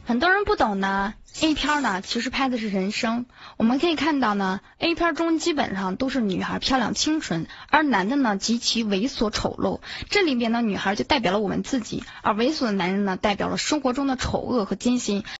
很多人不懂呢，A 片呢其实拍的是人生。我们可以看到呢 ，A 片中基本上都是女孩漂亮清纯，而男的呢极其猥琐丑陋。这里边的女孩就代表了我们自己，而猥琐的男人呢代表了生活中的丑恶和艰辛。